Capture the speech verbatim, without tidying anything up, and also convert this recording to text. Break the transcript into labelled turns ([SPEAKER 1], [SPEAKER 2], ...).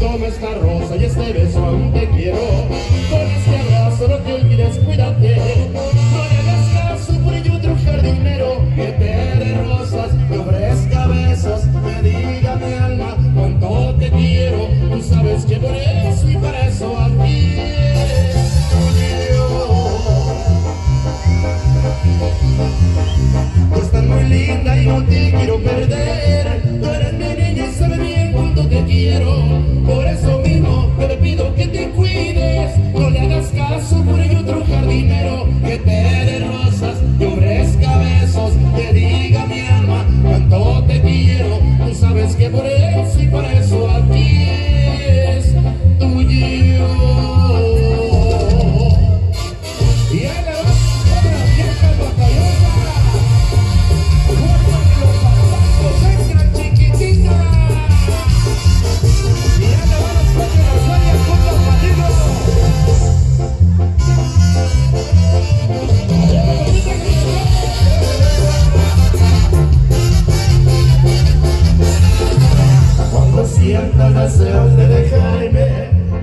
[SPEAKER 1] toma esta rosa y este beso, aún te quiero. Con este abrazo no te olvides, cuídate. No le hagas caso por ello otro jardinero que te dé rosas, te ofrezca besos, me diga mi alma cuánto te quiero. Tú sabes que por eso y para eso aquí estoy yo. Tú estás muy linda y no te quiero perder. Tú eres mi niña y sabes bien cuánto te quiero. Por eso mismo te pido que te cuides. No le hagas caso por ello otro jardinero que te dé rosas, te ofrezca besos, te diga mi alma cuánto te quiero. Tú sabes que por eso y por eso aquí es tuyo. Y él le va a la vieja batallosa. Guarda los zapatos extra chiquitita. Y él le va a los coches de la sueña con los patitos. Cuando sientas deseos de dejarme,